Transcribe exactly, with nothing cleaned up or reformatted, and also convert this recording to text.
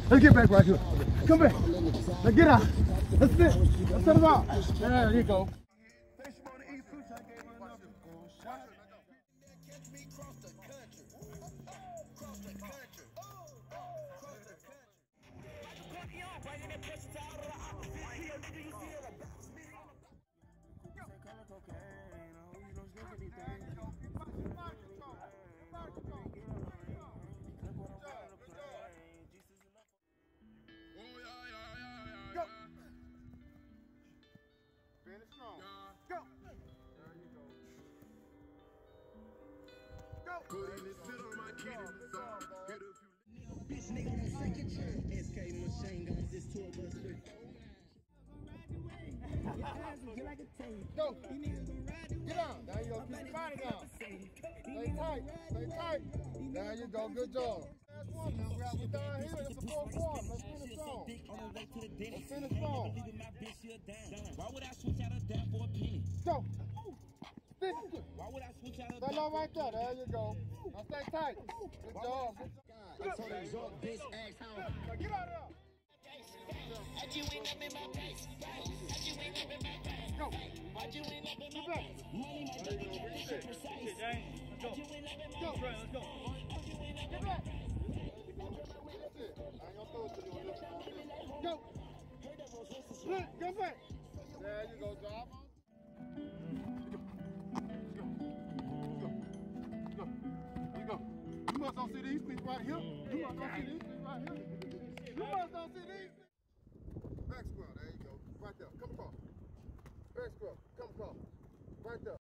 Let's get back right here. Come back. Let's get out. Let's sit. Let's set it out. There you go. Go. Finish strong. Go. There you go. Go. Bitch nigga on second chair. S K machine gun, this tour bus with. Go. Get down. There you go. Keep your body down. Stay tight. Stay tight. There you go. Good job. Last one. Now we're down here. It's a fourth quarter. Let's finish strong. Let's finish strong. Why would I switch out of that for a penny? Go. Stick. Why would I switch out of Stay low right there. There you go. Now stay tight. Good job. Good job. So they drunk bitch ass how. Now get out of there. How'd you end up in my face? How'd you end up in my face? Go. How'd you end up in Get my back. face? Money, my baby, keep this shit precise. How'd you end up in my Go. face? Let's go. How'd you end up Get in my back. face? That's it. I ain't gonna throw it to you on this one. Go. Look, go back. There you go, drop. Go. Go. You go. You must don't see these things right here. You must don't see these things right here. You must don't see these things. Back square. There you go. Right there. Come across. Back square. Come across. Right there.